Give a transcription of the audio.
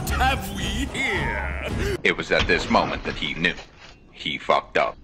What have we here? It was at this moment that he knew. He fucked up.